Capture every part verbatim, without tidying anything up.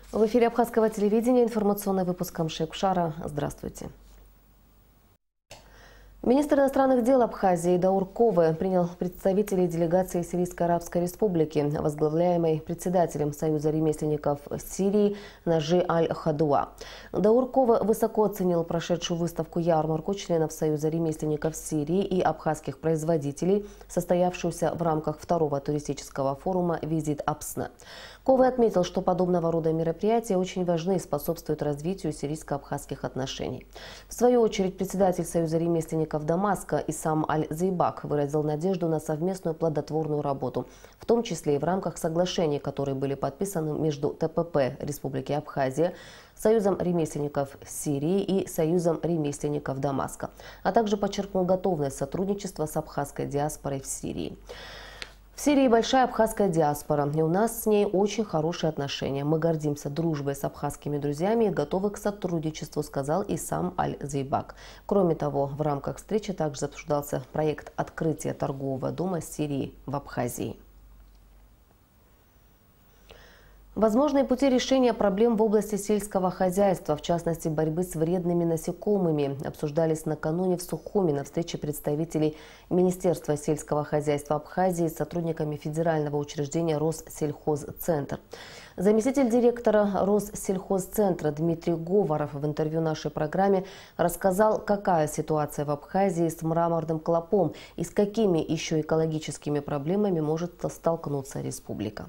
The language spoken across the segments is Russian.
В эфире Абхазского телевидения информационный выпуск Камшек Шара. Здравствуйте. Министр иностранных дел Абхазии Даур Ковы принял представителей делегации Сирийской Арабской Республики, возглавляемой председателем Союза ремесленников Сирии Нажи Аль-Хадуа. Даур Ковы высоко оценил прошедшую выставку-ярмарку членов Союза ремесленников Сирии и абхазских производителей, состоявшуюся в рамках второго туристического форума «Визит Апсна». Ковы отметил, что подобного рода мероприятия очень важны и способствуют развитию сирийско-абхазских отношений. В свою очередь, председатель Союза ремесленников Дамаска Исам Аль-Зейбак выразил надежду на совместную плодотворную работу, в том числе и в рамках соглашений, которые были подписаны между ТПП Республики Абхазия, Союзом ремесленников Сирии и Союзом ремесленников Дамаска, а также подчеркнул готовность сотрудничества с абхазской диаспорой в Сирии. В Сирии большая абхазская диаспора, и у нас с ней очень хорошие отношения. Мы гордимся дружбой с абхазскими друзьями и готовы к сотрудничеству, сказал Исам Аль-Зейбак. Кроме того, в рамках встречи также обсуждался проект открытия торгового дома Сирии в Абхазии. Возможные пути решения проблем в области сельского хозяйства, в частности борьбы с вредными насекомыми, обсуждались накануне в Сухуми на встрече представителей Министерства сельского хозяйства Абхазии с сотрудниками федерального учреждения Россельхозцентр. Заместитель директора Россельхозцентра Дмитрий Говоров в интервью нашей программе рассказал, какая ситуация в Абхазии с мраморным клопом и с какими еще экологическими проблемами может столкнуться республика.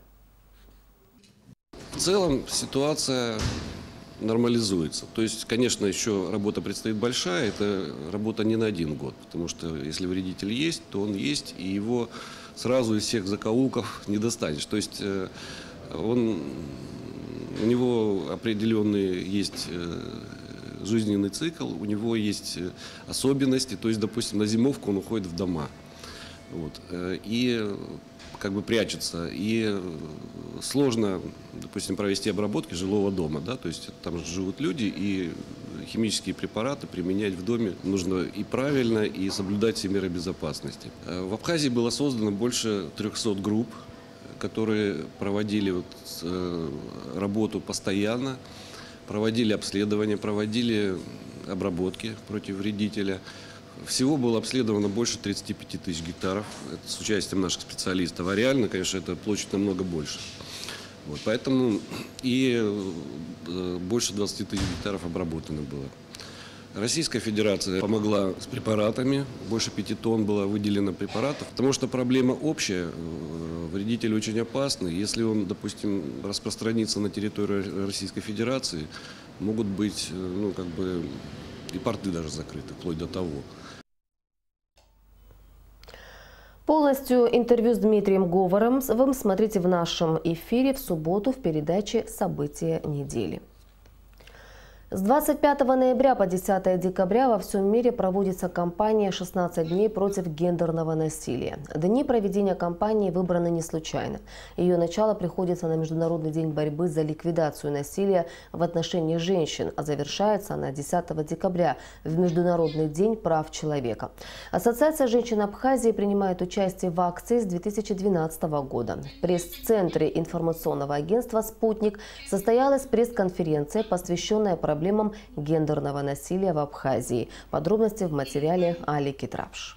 В целом ситуация нормализуется. То есть, конечно, еще работа предстоит большая. Это работа не на один год. Потому что если вредитель есть, то он есть, и его сразу из всех закоулков не достанешь. То есть он, у него определенный есть жизненный цикл, у него есть особенности. То есть, допустим, на зимовку он уходит в дома. Вот. И как бы прячется, и сложно, допустим, провести обработки жилого дома, да, то есть там живут люди, и химические препараты применять в доме нужно и правильно, и соблюдать все меры безопасности. В Абхазии было создано больше трёхсот групп, которые проводили вот работу постоянно, проводили обследования, проводили обработки против вредителя. Всего было обследовано больше тридцати пяти тысяч гектаров с участием наших специалистов, а реально, конечно, эта площадь намного больше. Вот, поэтому и больше двадцати тысяч гектаров обработано было. Российская Федерация помогла с препаратами, больше пяти тонн было выделено препаратов, потому что проблема общая, вредитель очень опасный. Если он, допустим, распространится на территорию Российской Федерации, могут быть, ну, как бы, и порты даже закрыты, вплоть до того. Полностью интервью с Дмитрием Говоровым смотрите в нашем эфире в субботу в передаче «События недели». С двадцать пятого ноября по десятое декабря во всем мире проводится кампания «шестнадцать дней против гендерного насилия». Дни проведения кампании выбраны не случайно. Ее начало приходится на Международный день борьбы за ликвидацию насилия в отношении женщин, а завершается она десятого декабря в Международный день прав человека. Ассоциация женщин Абхазии принимает участие в акции с две тысячи двенадцатого года. В пресс-центре информационного агентства «Спутник» состоялась пресс-конференция, посвященная проблемам проблемам гендерного насилия в Абхазии. Подробности в материале Али Китрапш.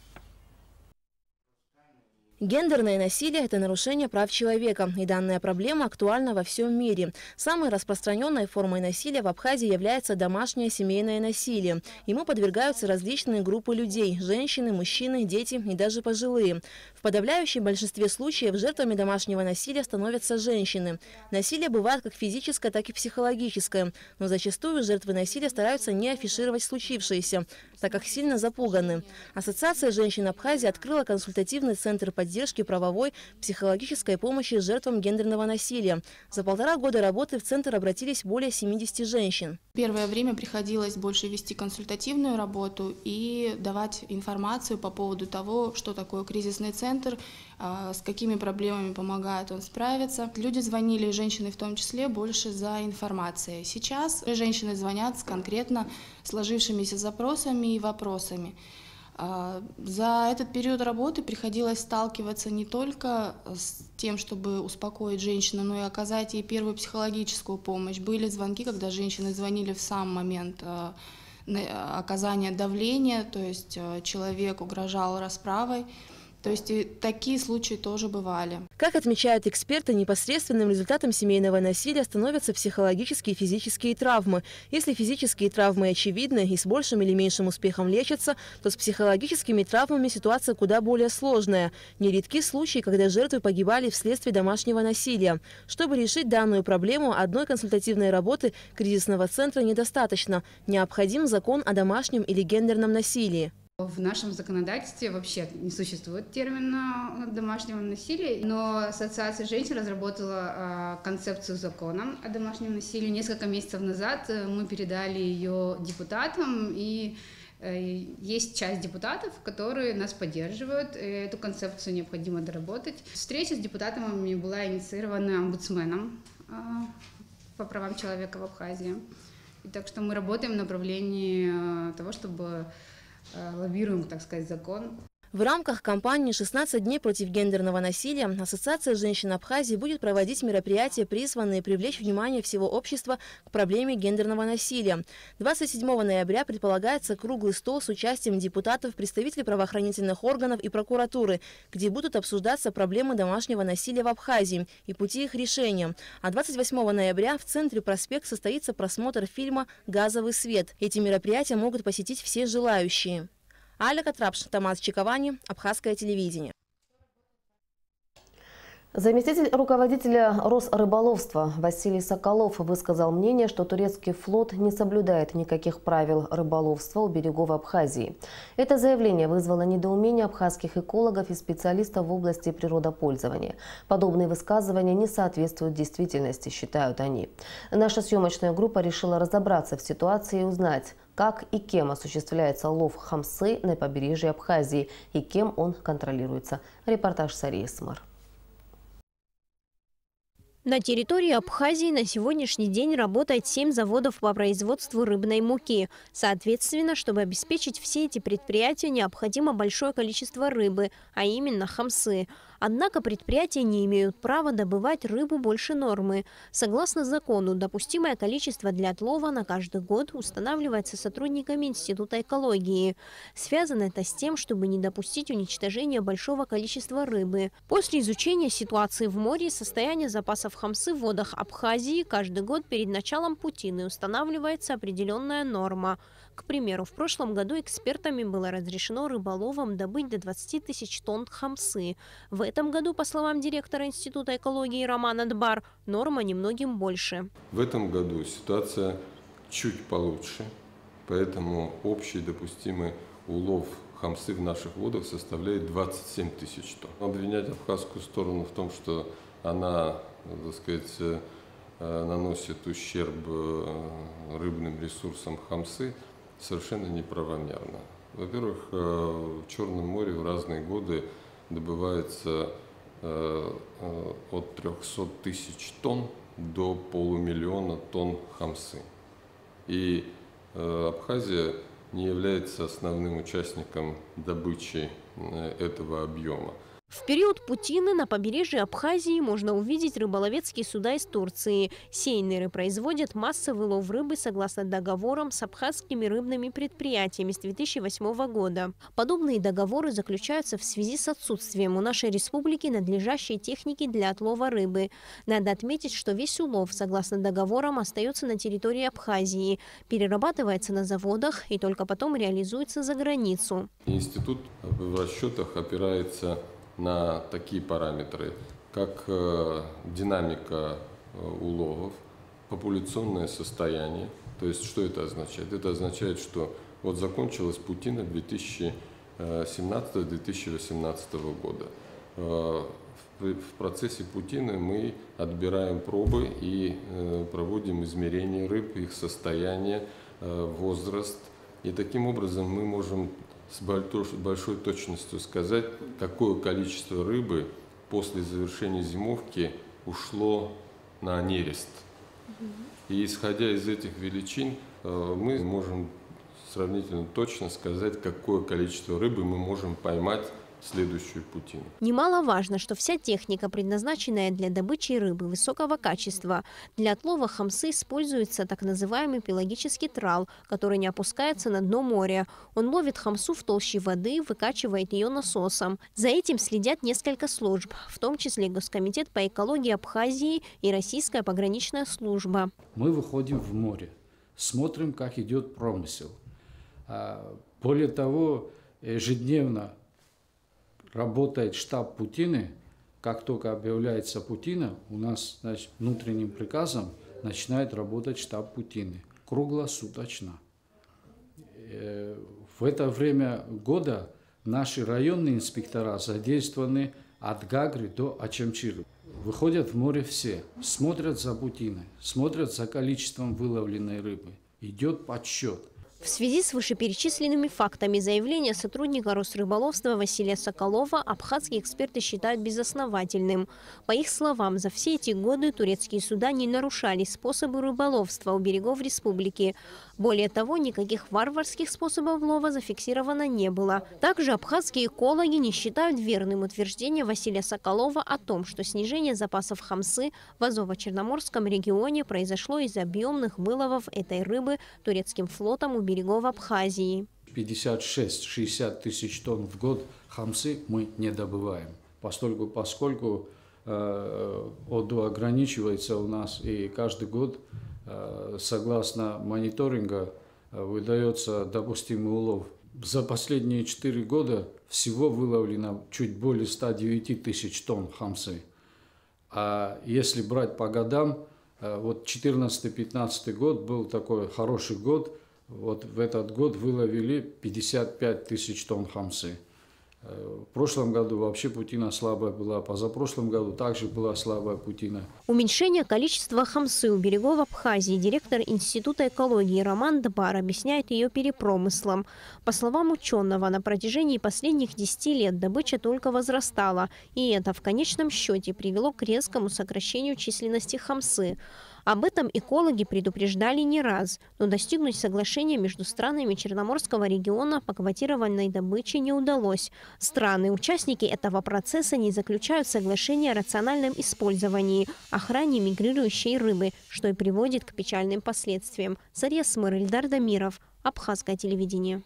Гендерное насилие – это нарушение прав человека, и данная проблема актуальна во всем мире. Самой распространенной формой насилия в Абхазии является домашнее семейное насилие. Ему подвергаются различные группы людей – женщины, мужчины, дети и даже пожилые. В подавляющем большинстве случаев жертвами домашнего насилия становятся женщины. Насилие бывает как физическое, так и психологическое, но зачастую жертвы насилия стараются не афишировать случившееся, так как сильно запуганы. Ассоциация женщин Абхазии открыла консультативный центр поддержки поддержки правовой, психологической помощи жертвам гендерного насилия. За полтора года работы в центр обратились более семидесяти женщин. Первое время приходилось больше вести консультативную работу и давать информацию по поводу того, что такое кризисный центр, с какими проблемами помогает он справиться. Люди звонили, женщины в том числе, больше за информацией. Сейчас женщины звонят с конкретно сложившимися запросами и вопросами. За этот период работы приходилось сталкиваться не только с тем, чтобы успокоить женщину, но и оказать ей первую психологическую помощь. Были звонки, когда женщины звонили в сам момент оказания давления, то есть человек угрожал расправой. То есть и такие случаи тоже бывали. Как отмечают эксперты, непосредственным результатом семейного насилия становятся психологические и физические травмы. Если физические травмы очевидны и с большим или меньшим успехом лечатся, то с психологическими травмами ситуация куда более сложная. Нередки случаи, когда жертвы погибали вследствие домашнего насилия. Чтобы решить данную проблему, одной консультативной работы кризисного центра недостаточно. Необходим закон о домашнем или гендерном насилии. В нашем законодательстве вообще не существует термина домашнего насилия, но Ассоциация женщин разработала концепцию закона о домашнем насилии. Несколько месяцев назад мы передали ее депутатам, и есть часть депутатов, которые нас поддерживают. Эту концепцию необходимо доработать. Встреча с депутатами была инициирована омбудсменом по правам человека в Абхазии. И так что мы работаем в направлении того, чтобы лоббируем, так сказать, закон. В рамках кампании «шестнадцать дней против гендерного насилия» Ассоциация женщин Абхазии будет проводить мероприятия, призванные привлечь внимание всего общества к проблеме гендерного насилия. двадцать седьмого ноября предполагается круглый стол с участием депутатов, представителей правоохранительных органов и прокуратуры, где будут обсуждаться проблемы домашнего насилия в Абхазии и пути их решения. А двадцать восьмого ноября в центре «Проспект» состоится просмотр фильма «Газовый свет». Эти мероприятия могут посетить все желающие. Аля Катрапш, Тамас Чиковани, Абхазское телевидение. Заместитель руководителя Росрыболовства Василий Соколов высказал мнение, что турецкий флот не соблюдает никаких правил рыболовства у берегов Абхазии. Это заявление вызвало недоумение абхазских экологов и специалистов в области природопользования. Подобные высказывания не соответствуют действительности, считают они. Наша съемочная группа решила разобраться в ситуации и узнать, как и кем осуществляется лов хамсы на побережье Абхазии и кем он контролируется. Репортаж Сарии Смар. На территории Абхазии на сегодняшний день работает семь заводов по производству рыбной муки. Соответственно, чтобы обеспечить все эти предприятия, необходимо большое количество рыбы, а именно хамсы. Однако предприятия не имеют права добывать рыбу больше нормы. Согласно закону, допустимое количество для отлова на каждый год устанавливается сотрудниками Института экологии. Связано это с тем, чтобы не допустить уничтожения большого количества рыбы. После изучения ситуации в море и состояния запасов хамсы в водах Абхазии каждый год перед началом путины устанавливается определенная норма. К примеру, в прошлом году экспертами было разрешено рыболовам добыть до двадцати тысяч тонн хамсы. В этом году, по словам директора Института экологии Романа Дбар, норма немногим больше. В этом году ситуация чуть получше, поэтому общий допустимый улов хамсы в наших водах составляет двадцать семь тысяч тонн. Обвинять абхазскую сторону в том, что она, так сказать, наносит ущерб рыбным ресурсам хамсы, совершенно неправомерно. Во-первых, в Черном море в разные годы добывается от трёхсот тысяч тонн до полумиллиона тонн хамсы. И Абхазия не является основным участником добычи этого объема. В период путины на побережье Абхазии можно увидеть рыболовецкие суда из Турции. Сейнеры производят массовый лов рыбы согласно договорам с абхазскими рыбными предприятиями с две тысячи восьмого года. Подобные договоры заключаются в связи с отсутствием у нашей республики надлежащей техники для отлова рыбы. Надо отметить, что весь улов, согласно договорам, остается на территории Абхазии, перерабатывается на заводах и только потом реализуется за границу. Институт в расчетах опирается на такие параметры, как э, динамика э, уловов, популяционное состояние. То есть что это означает? Это означает, что вот закончилась путина две тысячи семнадцатого — две тысячи восемнадцатого года. Э, в, в процессе путины мы отбираем пробы и э, проводим измерения рыб, их состояние, э, возраст. И таким образом мы можем с большой точностью сказать, какое количество рыбы после завершения зимовки ушло на нерест. И исходя из этих величин, мы можем сравнительно точно сказать, какое количество рыбы мы можем поймать в следующую путину. Немаловажно, что вся техника, предназначенная для добычи рыбы высокого качества. Для отлова хамсы используется так называемый пелагический трал, который не опускается на дно моря. Он ловит хамсу в толще воды, выкачивает ее насосом. За этим следят несколько служб, в том числе Госкомитет по экологии Абхазии и Российская пограничная служба. Мы выходим в море, смотрим, как идет промысел. Более того, ежедневно работает штаб путины. Как только объявляется путина, у нас, значит, внутренним приказом начинает работать штаб путины круглосуточно. В это время года наши районные инспектора задействованы от Гагры до Ачамчиры. Выходят в море все, смотрят за путиной, смотрят за количеством выловленной рыбы. Идет подсчет. В связи с вышеперечисленными фактами заявление сотрудника Росрыболовства Василия Соколова абхазские эксперты считают безосновательным. По их словам, за все эти годы турецкие суда не нарушали способы рыболовства у берегов республики. Более того, никаких варварских способов лова зафиксировано не было. Также абхазские экологи не считают верным утверждение Василия Соколова о том, что снижение запасов хамсы в Азово-Черноморском регионе произошло из-за объемных выловов этой рыбы турецким флотом у берегов Абхазии. пятьдесят шесть — шестьдесят тысяч тонн в год хамсы мы не добываем, поскольку, поскольку э, ОДУ ограничивается у нас, и каждый год, э, согласно мониторинга, э, выдается допустимый улов. За последние четыре года всего выловлено чуть более ста девяти тысяч тонн хамсы. А если брать по годам, э, вот четырнадцатый-пятнадцатый год был такой хороший год. Вот в этот год выловили пятьдесят пять тысяч тонн хамсы. В прошлом году вообще путина слабая была, позапрошлом году также была слабая путина. Уменьшение количества хамсы у берегов Абхазии директор Института экологии Роман Дбар объясняет ее перепромыслом. По словам ученого, на протяжении последних десяти лет добыча только возрастала, и это в конечном счете привело к резкому сокращению численности хамсы. Об этом экологи предупреждали не раз, но достигнуть соглашения между странами Черноморского региона по квотированной добыче не удалось. Страны-участники этого процесса не заключают соглашения о рациональном использовании, охране мигрирующей рыбы, что и приводит к печальным последствиям. Зарья Смыр, Ильдар Дамиров, Абхазское телевидение.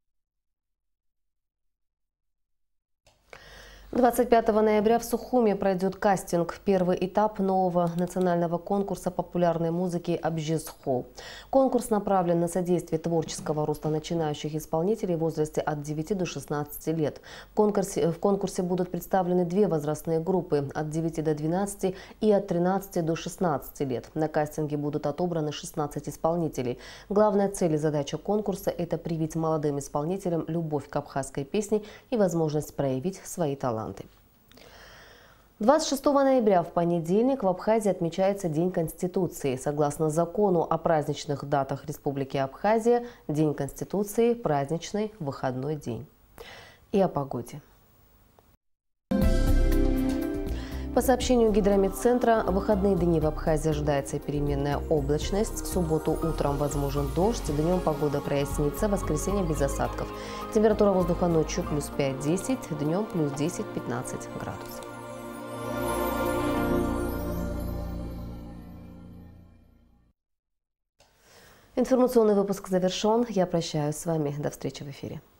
двадцать пятого ноября в Сухуми пройдет кастинг. Первый этап нового национального конкурса популярной музыки «Абжизху». Конкурс направлен на содействие творческого роста начинающих исполнителей в возрасте от девяти до шестнадцати лет. В конкурсе, в конкурсе будут представлены две возрастные группы – от девяти до двенадцати и от тринадцати до шестнадцати лет. На кастинге будут отобраны шестнадцать исполнителей. Главная цель и задача конкурса – это привить молодым исполнителям любовь к абхазской песне и возможность проявить свои таланты. двадцать шестого ноября в понедельник в Абхазии отмечается День Конституции. Согласно закону о праздничных датах Республики Абхазия, День Конституции – праздничный выходной день. И о погоде. По сообщению Гидрометцентра, в выходные дни в Абхазии ожидается переменная облачность. В субботу утром возможен дождь, днем погода прояснится, в воскресенье без осадков. Температура воздуха ночью плюс пять-десять, днем плюс десять-пятнадцать градусов. Информационный выпуск завершен. Я прощаюсь с вами. До встречи в эфире.